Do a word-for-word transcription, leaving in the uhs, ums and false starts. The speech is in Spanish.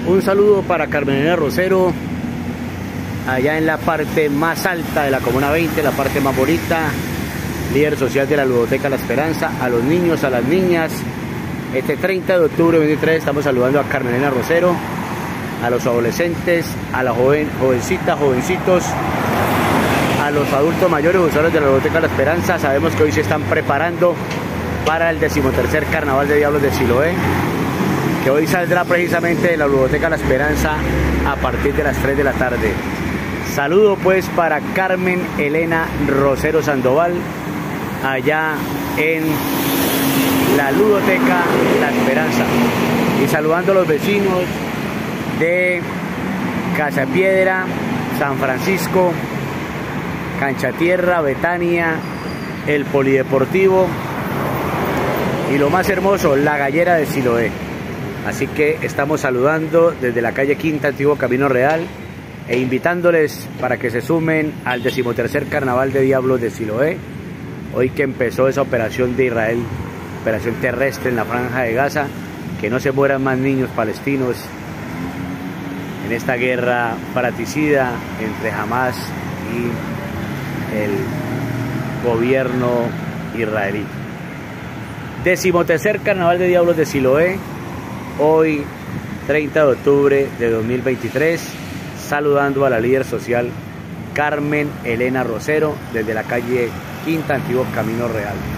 Un saludo para Carmen Elena Rosero, allá en la parte más alta de la Comuna veinte, la parte más bonita, líder social de la Ludoteca La Esperanza. A los niños, a las niñas, este treinta de octubre de veintitrés estamos saludando a Carmen Elena Rosero, a los adolescentes, a las joven, jovencitas, jovencitos, a los adultos mayores usuarios de la Ludoteca La Esperanza. Sabemos que hoy se están preparando para el decimotercer Carnaval de Diablos de Siloé, que hoy saldrá precisamente de la Ludoteca La Esperanza a partir de las tres de la tarde. Saludo pues para Carmen Elena Rosero Sandoval, allá en la Ludoteca La Esperanza, y saludando a los vecinos de Casa Piedra, San Francisco, Cancha Tierra, Betania, el Polideportivo y lo más hermoso, la Gallera de Siloé. Así que estamos saludando desde la calle Quinta, Antiguo Camino Real, e invitándoles para que se sumen al decimotercer Carnaval de Diablos de Siloé, hoy que empezó esa operación de Israel, operación terrestre en la Franja de Gaza. Que no se mueran más niños palestinos en esta guerra fratricida entre Hamas y el gobierno israelí. Decimotercer Carnaval de Diablos de Siloé, hoy treinta de octubre de dos mil veintitrés, saludando a la líder social Carmen Elena Rosero desde la calle Quinta, Antiguo Camino Real.